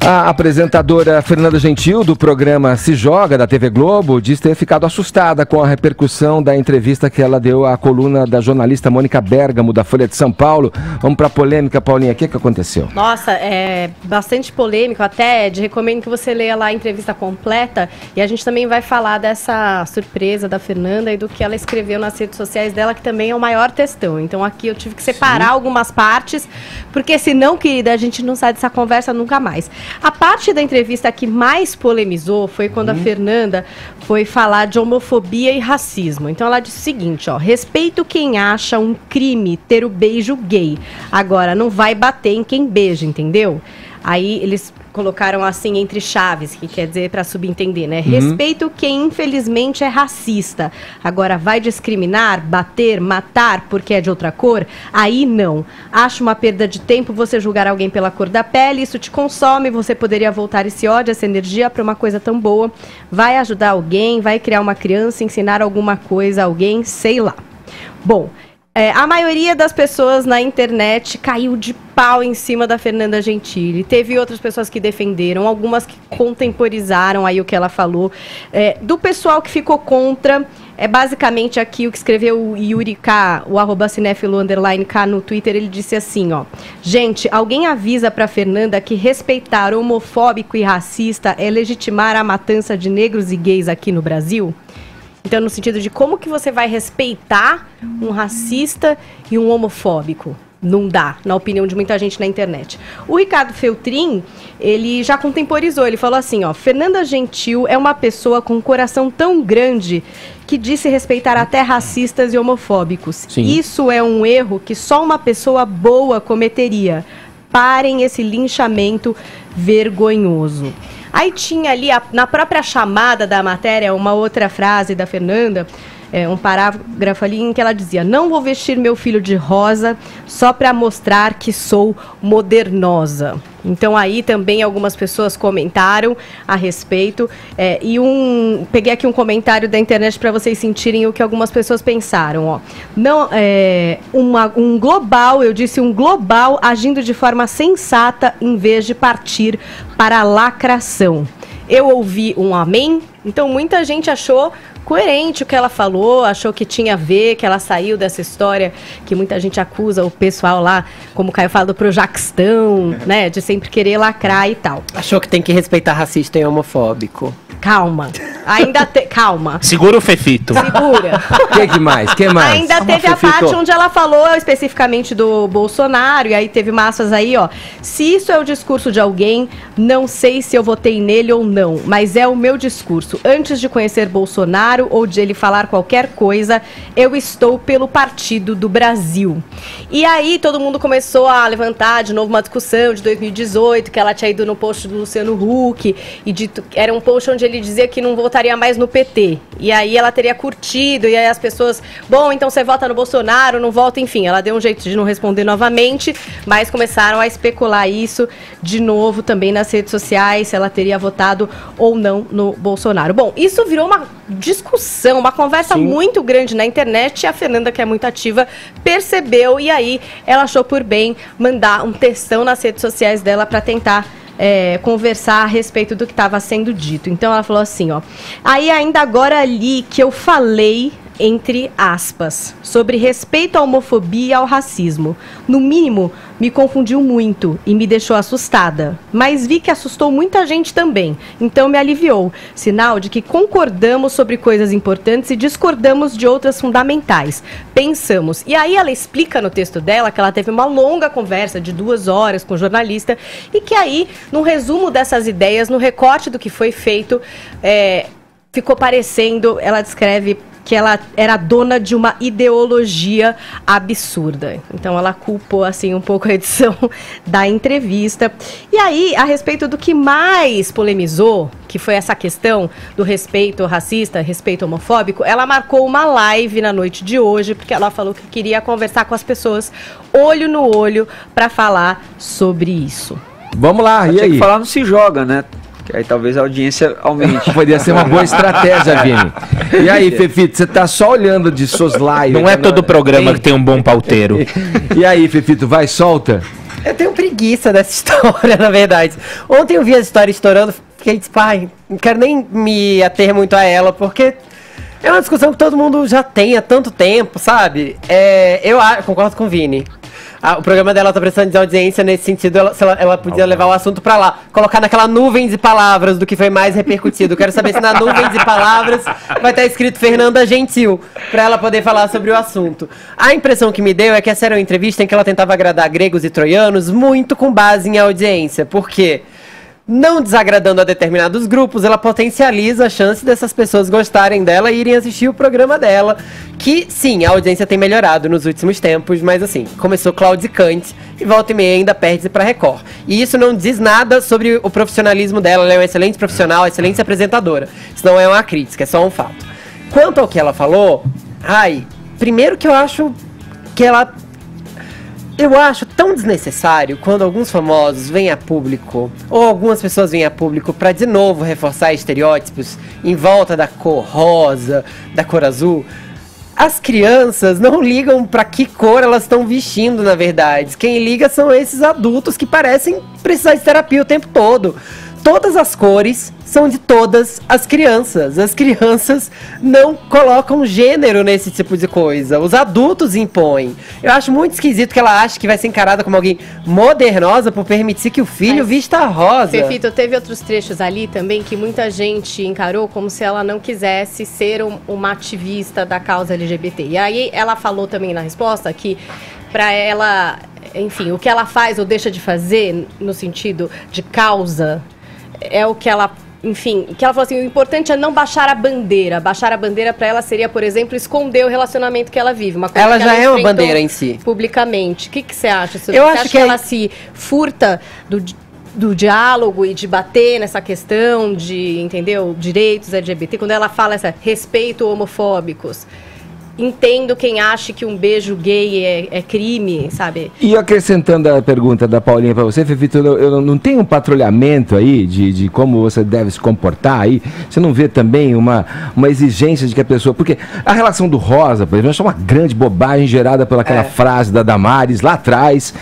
A apresentadora Fernanda Gentil, do programa Se Joga, da TV Globo, diz ter ficado assustada com a repercussão da entrevista que ela deu à coluna da jornalista Mônica Bergamo, da Folha de São Paulo. Vamos para a polêmica, Paulinha. O que aconteceu? Nossa, é bastante polêmico. Até recomendo que você leia lá a entrevista completa. E a gente também vai falar dessa surpresa da Fernanda e do que ela escreveu nas redes sociais dela, que também é o maior textão. Então aqui eu tive que separar algumas partes, porque senão, querida, a gente não sai dessa conversa nunca mais. A parte da entrevista que mais polemizou foi quando a Fernanda foi falar de homofobia e racismo. Então ela disse o seguinte, ó: respeito quem acha um crime ter o beijo gay. Agora, não vai bater em quem beija, entendeu? Aí eles colocaram assim entre chaves, que quer dizer para subentender, né? Respeito quem infelizmente é racista. Agora, vai discriminar, bater, matar porque é de outra cor? Aí não. Acho uma perda de tempo você julgar alguém pela cor da pele, isso te consome, você poderia voltar esse ódio, essa energia para uma coisa tão boa. Vai ajudar alguém, vai criar uma criança, ensinar alguma coisa a alguém, sei lá. Bom, a maioria das pessoas na internet caiu de pau em cima da Fernanda Gentil. Teve outras pessoas que defenderam, algumas que contemporizaram aí o que ela falou. Do pessoal que ficou contra, basicamente aqui o que escreveu o Yuri K, o @cinéfilo_K no Twitter, ele disse assim, ó: gente, alguém avisa pra Fernanda que respeitar homofóbico e racista é legitimar a matança de negros e gays aqui no Brasil? Então, no sentido de como que você vai respeitar um racista e um homofóbico? Não dá, na opinião de muita gente na internet. O Ricardo Feltrin, ele já contemporizou, ele falou assim, ó: Fernanda Gentil é uma pessoa com um coração tão grande que disse respeitar até racistas e homofóbicos. Sim. Isso é um erro que só uma pessoa boa cometeria. Parem esse linchamento vergonhoso. Aí tinha ali, na própria chamada da matéria, uma outra frase da Fernanda, um parágrafo ali em que ela dizia: não vou vestir meu filho de rosa só para mostrar que sou modernosa. Então aí também algumas pessoas comentaram a respeito, peguei aqui um comentário da internet para vocês sentirem o que algumas pessoas pensaram, ó. Não, um global, eu disse um global agindo de forma sensata em vez de partir para a lacração. Eu ouvi um amém, então muita gente achou coerente o que ela falou, achou que tinha a ver, que ela saiu dessa história que muita gente acusa o pessoal lá, como o Caio fala, do Projaquistão, né, de sempre querer lacrar e tal. Achou que tem que respeitar racista e homofóbico. Calma, calma. Segura o Fefito. Segura. Que mais? Que mais? Ainda teve a parte onde ela falou especificamente do Bolsonaro, e aí teve massas aí, ó. Se isso é o discurso de alguém, não sei se eu votei nele ou não, mas é o meu discurso. Antes de conhecer Bolsonaro ou de ele falar qualquer coisa, eu estou pelo Partido do Brasil. E aí todo mundo começou a levantar de novo uma discussão de 2018, que ela tinha ido no post do Luciano Huck, e era um post onde ele dizia que não votaria mais no PT. E aí ela teria curtido, e aí as pessoas, bom, então você vota no Bolsonaro, não vota, enfim. Ela deu um jeito de não responder novamente, mas começaram a especular isso de novo também nas redes sociais, se ela teria votado ou não no Bolsonaro. Bom, isso virou uma discussão, uma conversa muito grande na internet, e a Fernanda, que é muito ativa, percebeu, e aí ela achou por bem mandar um textão nas redes sociais dela para tentar conversar a respeito do que estava sendo dito. Então ela falou assim, ó: aí ainda agora ali que eu falei, entre aspas, sobre respeito à homofobia e ao racismo. No mínimo, me confundiu muito e me deixou assustada. Mas vi que assustou muita gente também, então me aliviou. Sinal de que concordamos sobre coisas importantes e discordamos de outras fundamentais. Pensamos. E aí ela explica no texto dela que ela teve uma longa conversa de 2 horas com o jornalista, e que aí, no resumo dessas ideias, no recorte do que foi feito, ficou parecendo, ela descreve que ela era dona de uma ideologia absurda. Então ela culpou assim um pouco a edição da entrevista. E aí, a respeito do que mais polemizou, que foi essa questão do respeito racista, respeito homofóbico, ela marcou uma live na noite de hoje, porque ela falou que queria conversar com as pessoas olho no olho para falar sobre isso. Vamos lá, e aí? Tem que falar no Se Joga, né? Que aí talvez a audiência aumente. Poderia ser uma boa estratégia, Vini. E aí, Fefito, você tá só olhando de soslaio. Não é todo programa que tem um bom pauteiro. E aí, Fefito, vai, solta. Eu tenho preguiça dessa história, na verdade. Ontem eu vi a história estourando, fiquei tipo, ai, não quero nem me ater muito a ela, porque é uma discussão que todo mundo já tem há tanto tempo, sabe? Eu concordo com o Vini. O programa dela tá precisando de audiência nesse sentido, ela podia levar o assunto pra lá, colocar naquela nuvem de palavras do que foi mais repercutido. Quero saber se na nuvem de palavras vai estar escrito Fernanda Gentil, pra ela poder falar sobre o assunto. A impressão que me deu é que essa era uma entrevista em que ela tentava agradar gregos e troianos muito com base em audiência. Por quê? Não desagradando a determinados grupos, ela potencializa a chance dessas pessoas gostarem dela e irem assistir o programa dela. Que, sim, a audiência tem melhorado nos últimos tempos, mas assim, começou claudicante e volta e meia ainda perde pra Record. E isso não diz nada sobre o profissionalismo dela, ela é uma excelente profissional, excelente apresentadora. Isso não é uma crítica, é só um fato. Quanto ao que ela falou, primeiro que eu acho que ela... Eu acho tão desnecessário quando alguns famosos vêm a público, ou algumas pessoas vêm a público para de novo reforçar estereótipos em volta da cor rosa, da cor azul. As crianças não ligam para que cor elas estão vestindo, na verdade. Quem liga são esses adultos que parecem precisar de terapia o tempo todo. Todas as cores são de todas as crianças. As crianças não colocam gênero nesse tipo de coisa. Os adultos impõem. Eu acho muito esquisito que ela ache que vai ser encarada como alguém modernosa por permitir que o filho vista rosa. Fefito, teve outros trechos ali também que muita gente encarou como se ela não quisesse ser uma ativista da causa LGBT. E aí ela falou também na resposta que para ela, enfim, o que ela faz ou deixa de fazer no sentido de causa é o que ela, enfim, que ela falou assim, o importante é não baixar a bandeira. Baixar a bandeira para ela seria, por exemplo, esconder o relacionamento que ela vive. Uma coisa ela que já é uma bandeira em si. Publicamente. O que você acha sobre isso? Você acha que ela se furta do diálogo e de bater nessa questão de, entendeu, direitos LGBT, quando ela fala respeito homofóbicos? Entendo quem acha que um beijo gay é crime, sabe? E acrescentando a pergunta da Paulinha para você, Fefito, eu não tenho um patrulhamento aí de como você deve se comportar aí? Você não vê também uma exigência de que a pessoa... Porque a relação do rosa, por exemplo, é uma grande bobagem gerada pelaquela frase da Damares lá atrás,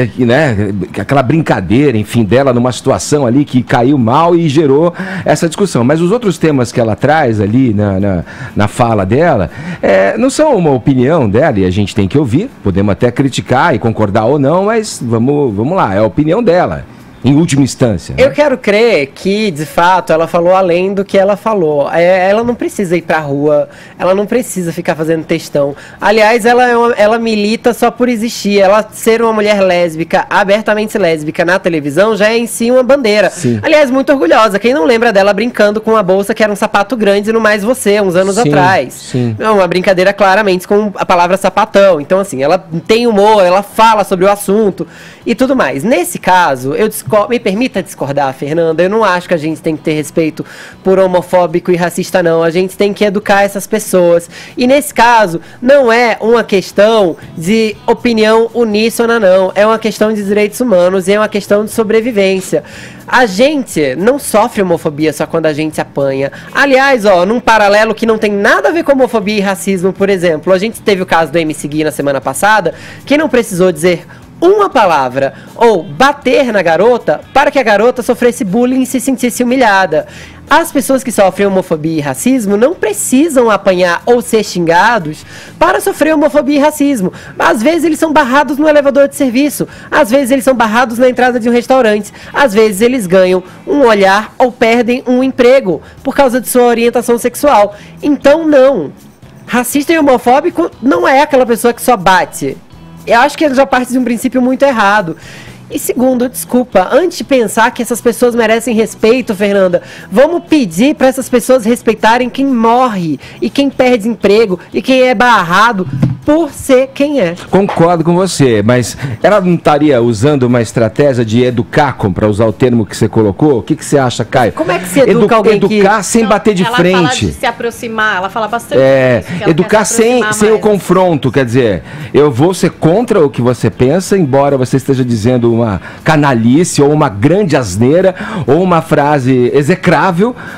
que aquela brincadeira, enfim, dela numa situação ali que caiu mal e gerou essa discussão. Mas os outros temas que ela traz ali na fala dela, não são uma opinião dela e a gente tem que ouvir, podemos até criticar e concordar ou não, mas vamos lá, é a opinião dela, em última instância. Eu quero crer que, de fato, ela falou além do que ela falou. Ela não precisa ir pra rua, ela não precisa ficar fazendo textão. Aliás, ela milita só por existir. Ela ser uma mulher lésbica, abertamente lésbica na televisão, já é em si uma bandeira. Sim. Aliás, muito orgulhosa. Quem não lembra dela brincando com uma bolsa que era um sapato grande no Mais Você, uns anos atrás. Sim. É uma brincadeira claramente com a palavra sapatão. Então, assim, ela tem humor, ela fala sobre o assunto e tudo mais. Nesse caso, me permita discordar, Fernanda, eu não acho que a gente tem que ter respeito por homofóbico e racista, não. A gente tem que educar essas pessoas. E nesse caso, não é uma questão de opinião uníssona, não. É uma questão de direitos humanos e é uma questão de sobrevivência. A gente não sofre homofobia só quando a gente apanha. Aliás, num paralelo que não tem nada a ver com homofobia e racismo, por exemplo, a gente teve o caso do MC Gui na semana passada, que não precisou dizer uma palavra ou bater na garota para que a garota sofresse bullying e se sentisse humilhada. As pessoas que sofrem homofobia e racismo não precisam apanhar ou ser xingados para sofrer homofobia e racismo. Às vezes eles são barrados no elevador de serviço, às vezes eles são barrados na entrada de um restaurante, às vezes eles ganham um olhar ou perdem um emprego por causa de sua orientação sexual. Então não, racista e homofóbico não é aquela pessoa que só bate. Eu acho que ele já parte de um princípio muito errado. E segundo, desculpa, antes de pensar que essas pessoas merecem respeito, Fernanda, vamos pedir para essas pessoas respeitarem quem morre e quem perde emprego e quem é barrado por ser quem é. Concordo com você, mas ela não estaria usando uma estratégia de educar, para usar o termo que você colocou? O que você acha, Caio? Como é que se educa alguém que... Educar sem bater de frente. Ela fala de se aproximar, ela fala bastante disso. Educar sem o confronto, quer dizer, eu vou ser contra o que você pensa, embora você esteja dizendo uma canalice ou uma grande asneira ou uma frase execrável,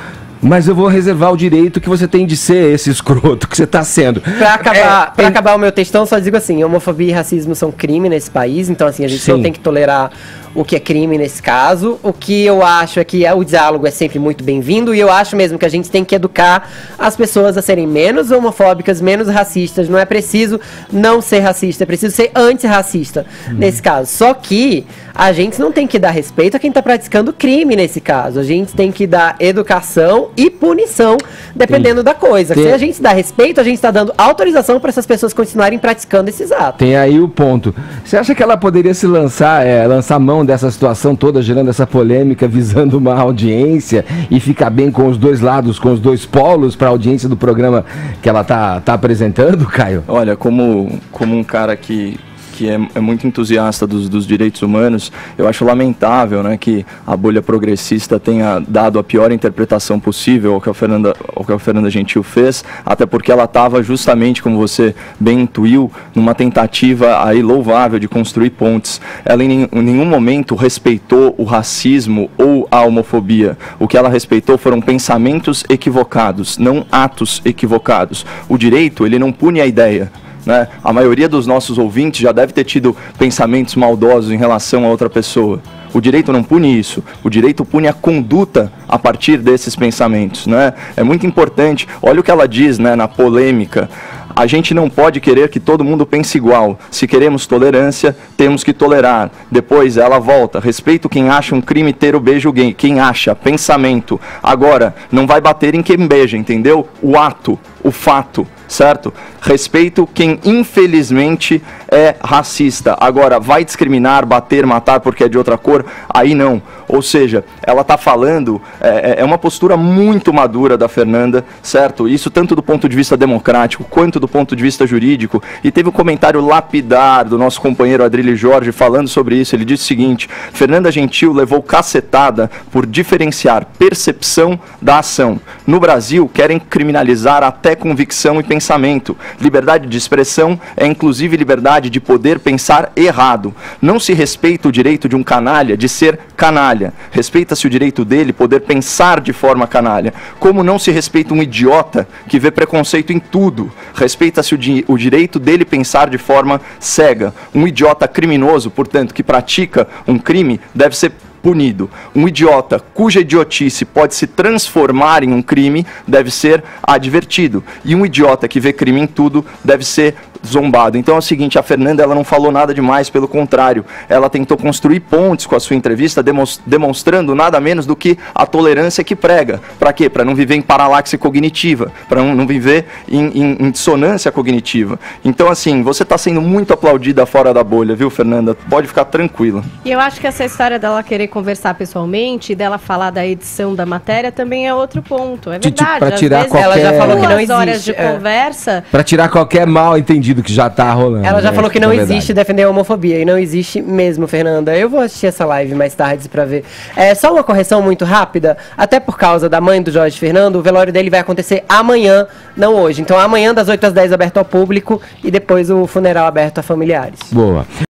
Mas eu vou reservar o direito que você tem de ser esse escroto que você tá sendo. Pra acabar o meu textão, só digo assim, homofobia e racismo são crime nesse país, então assim, a gente não tem que tolerar o que é crime nesse caso. O que eu acho é que o diálogo é sempre muito bem-vindo, e eu acho mesmo que a gente tem que educar as pessoas a serem menos homofóbicas, menos racistas. Não é preciso não ser racista, é preciso ser antirracista nesse caso. Só que a gente não tem que dar respeito a quem tá praticando crime nesse caso. A gente tem que dar educação e punição, dependendo da coisa. Se a gente dá respeito, a gente tá dando autorização para essas pessoas continuarem praticando esses atos. Tem aí o ponto. Você acha que ela poderia se lançar mão dessa situação toda, gerando essa polêmica, visando uma audiência e ficar bem com os dois lados, com os dois polos para a audiência do programa que ela tá apresentando, Caio? Olha, como um cara que é muito entusiasta dos direitos humanos, eu acho lamentável, né, que a bolha progressista tenha dado a pior interpretação possível ao que a Fernanda Gentil fez, até porque ela estava justamente, como você bem intuiu, numa tentativa aí louvável de construir pontes. Ela em nenhum momento respeitou o racismo ou a homofobia. O que ela respeitou foram pensamentos equivocados, não atos equivocados. O direito, ele não pune a ideia, né? A maioria dos nossos ouvintes já deve ter tido pensamentos maldosos em relação a outra pessoa. O direito não pune isso, o direito pune a conduta a partir desses pensamentos, né? É muito importante, olha o que ela diz, né, na polêmica. A gente não pode querer que todo mundo pense igual. Se queremos tolerância, temos que tolerar. Depois ela volta. Respeito quem acha um crime ter o beijo gay. Quem acha, pensamento. Agora, não vai bater em quem beija, entendeu? O ato, o fato, certo? Respeito quem infelizmente é racista. Agora, vai discriminar, bater, matar porque é de outra cor? Aí não. Ou seja, ela está falando, é uma postura muito madura da Fernanda, certo? Isso tanto do ponto de vista democrático quanto do ponto de vista jurídico. E teve um comentário lapidar do nosso companheiro Adrilho Jorge falando sobre isso. Ele disse o seguinte: Fernanda Gentil levou cacetada por diferenciar percepção da ação. No Brasil, querem criminalizar até convicção e pensamento. Liberdade de expressão é inclusive liberdade de poder pensar errado. Não se respeita o direito de um canalha de ser canalha. Respeita-se o direito dele poder pensar de forma canalha. Como não se respeita um idiota que vê preconceito em tudo. Respeita-se o direito dele pensar de forma cega. Um idiota criminoso, portanto, que pratica um crime, deve ser punido. Um idiota cuja idiotice pode se transformar em um crime deve ser advertido. E um idiota que vê crime em tudo deve ser zombado. Então é o seguinte, a Fernanda ela não falou nada demais, pelo contrário, ela tentou construir pontes com a sua entrevista, demonstrando nada menos do que a tolerância que prega. Para quê? Para não viver em paralaxe cognitiva, para não viver em dissonância cognitiva. Então assim, você está sendo muito aplaudida fora da bolha, viu, Fernanda? Pode ficar tranquila. E eu acho que essa história dela querer conversar pessoalmente e dela falar da edição da matéria também é outro ponto. É verdade. Para tirar qualquer... Ela já falou que não existe. Horas de conversa. Para tirar qualquer mal entendido que já tá rolando. Ela já falou que não existe defender a homofobia, e não existe mesmo, Fernanda. Eu vou assistir essa live mais tarde pra ver. Só uma correção muito rápida, até por causa da mãe do Jorge Fernando, o velório dele vai acontecer amanhã, não hoje. Então amanhã das 8 às 10 aberto ao público e depois o funeral aberto a familiares. Boa.